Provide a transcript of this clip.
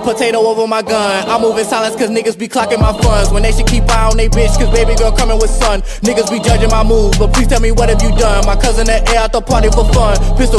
potato over my gun. I move in silence cause niggas be clocking my funds, when they should keep eye on they bitch cause baby girl coming with son. Niggas be judging my moves, but please tell me what have you done? My cousin at air out the party for fun. Pistol